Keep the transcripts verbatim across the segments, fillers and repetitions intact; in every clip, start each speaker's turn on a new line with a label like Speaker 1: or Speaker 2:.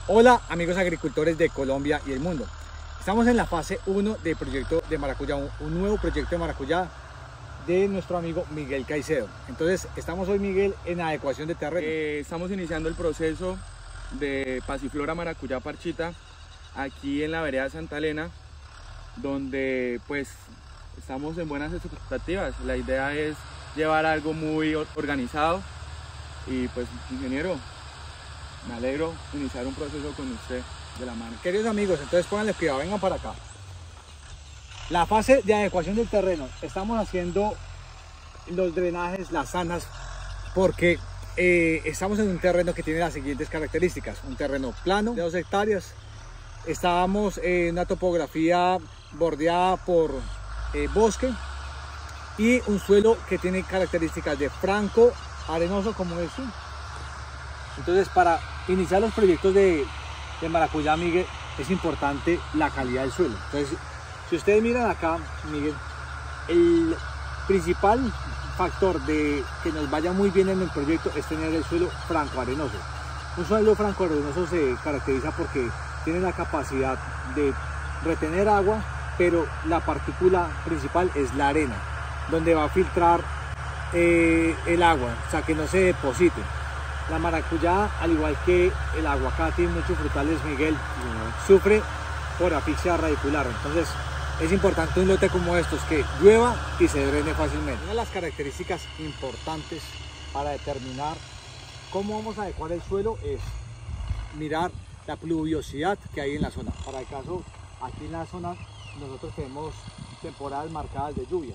Speaker 1: Hola amigos agricultores de Colombia y el mundo. Estamos en la fase uno del proyecto de maracuyá, un, un nuevo proyecto de maracuyá de nuestro amigo Miguel Caicedo. Entonces estamos hoy, Miguel, en adecuación de terreno.
Speaker 2: Eh, estamos iniciando el proceso de pasiflora maracuyá parchita aquí en la vereda de Santa Elena, donde pues estamos en buenas expectativas. La idea es llevar algo muy organizado y pues, ingeniero, me alegro iniciar un proceso con usted de la mano.
Speaker 1: Queridos amigos, entonces pónganle cuidado, vengan para acá. La fase de adecuación del terreno, estamos haciendo los drenajes, las zanjas, porque eh, estamos en un terreno que tiene las siguientes características: un terreno plano de dos hectáreas, estábamos en una topografía bordeada por eh, bosque y un suelo que tiene características de franco, arenoso como este. Entonces, para iniciar los proyectos de, de maracuyá, Miguel, es importante la calidad del suelo. Entonces, si ustedes miran acá, Miguel, el principal factor de que nos vaya muy bien en el proyecto es tener el suelo franco arenoso. Un suelo franco arenoso se caracteriza porque tiene la capacidad de retener agua, pero la partícula principal es la arena, donde va a filtrar eh, el agua, o sea, que no se deposite. La maracuyá, al igual que el aguacate y muchos frutales, Miguel, sufre por asfixia radicular. Entonces es importante un lote como estos que llueva y se drene fácilmente. Una de las características importantes para determinar cómo vamos a adecuar el suelo es mirar la pluviosidad que hay en la zona. Para el caso, aquí en la zona nosotros tenemos temporadas marcadas de lluvia,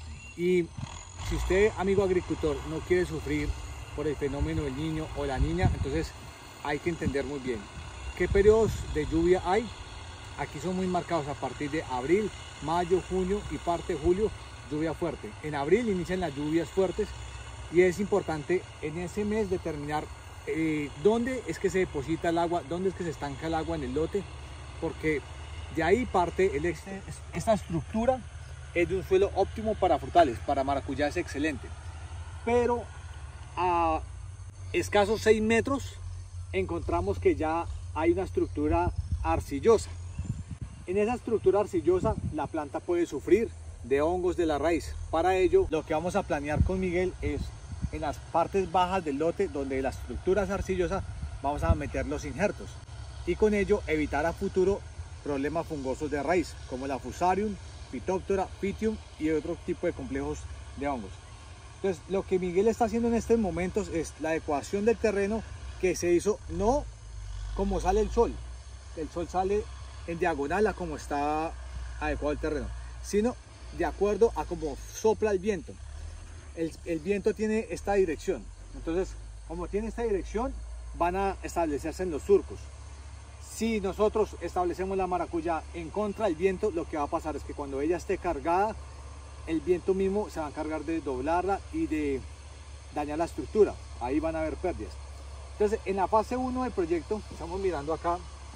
Speaker 1: y si usted, amigo agricultor, no quiere sufrir por el fenómeno del niño o la niña, entonces hay que entender muy bien qué periodos de lluvia hay. Aquí son muy marcados a partir de abril, mayo, junio y parte de julio, lluvia fuerte. En abril inician las lluvias fuertes y es importante en ese mes determinar eh, dónde es que se deposita el agua, dónde es que se estanca el agua en el lote, porque de ahí parte el este, esta estructura es de un suelo óptimo para frutales. Para maracuyá es excelente, pero a escasos seis metros encontramos que ya hay una estructura arcillosa. En esa estructura arcillosa la planta puede sufrir de hongos de la raíz. Para ello, lo que vamos a planear con Miguel es en las partes bajas del lote, donde la estructura es arcillosa, vamos a meter los injertos y con ello evitar a futuro problemas fungosos de raíz como la Fusarium, Phytophthora, Pythium y otro tipo de complejos de hongos. Entonces, lo que Miguel está haciendo en estos momentos es la adecuación del terreno, que se hizo no como sale el sol, el sol sale en diagonal a como está adecuado el terreno, sino de acuerdo a cómo sopla el viento. El, el viento tiene esta dirección, entonces como tiene esta dirección van a establecerse en los surcos. Si nosotros establecemos la maracuyá en contra del viento, lo que va a pasar es que cuando ella esté cargada, el viento mismo se va a encargar de doblarla y de dañar la estructura. Ahí van a haber pérdidas. Entonces, en la fase uno del proyecto, estamos mirando acá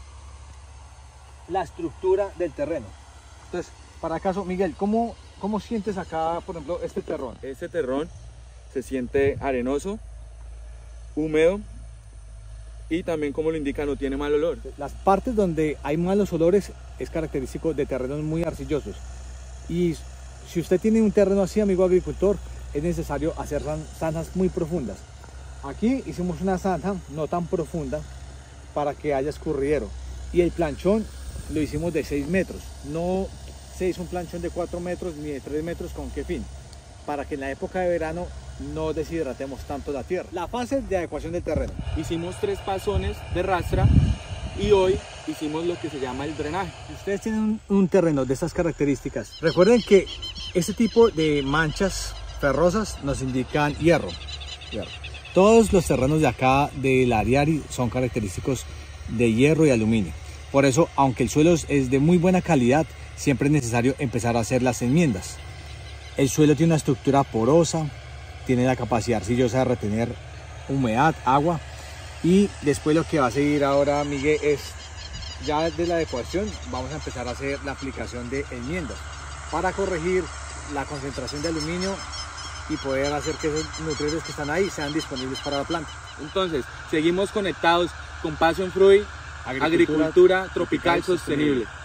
Speaker 1: la estructura del terreno. Entonces, para acaso, Miguel, ¿cómo, cómo sientes acá, por ejemplo, este terrón?
Speaker 2: Este terrón se siente arenoso, húmedo y también, como lo indica, no tiene mal olor.
Speaker 1: Las partes donde hay malos olores es característico de terrenos muy arcillosos. Y si usted tiene un terreno así, amigo agricultor, es necesario hacer zanjas muy profundas. Aquí hicimos una zanja no tan profunda para que haya escurridero, y el planchón lo hicimos de seis metros. No se hizo un planchón de cuatro metros ni de tres metros. ¿Con qué fin? Para que en la época de verano no deshidratemos tanto la tierra. La fase de adecuación del terreno:
Speaker 2: hicimos tres pasones de rastra y hoy hicimos lo que se llama el drenaje.
Speaker 1: Si ustedes tienen un, un terreno de estas características, recuerden que este tipo de manchas ferrosas nos indican hierro. hierro. Todos los terrenos de acá del Ariari son característicos de hierro y aluminio. Por eso, aunque el suelo es de muy buena calidad, siempre es necesario empezar a hacer las enmiendas. El suelo tiene una estructura porosa, tiene la capacidad arcillosa de retener humedad, agua, y después lo que va a seguir ahora, Miguel, es ya de la adecuación vamos a empezar a hacer la aplicación de enmiendas para corregir la concentración de aluminio y poder hacer que esos nutrientes que están ahí sean disponibles para la planta.
Speaker 2: Entonces, seguimos conectados con Passion Fruit Agricultura, Tropical Sostenible.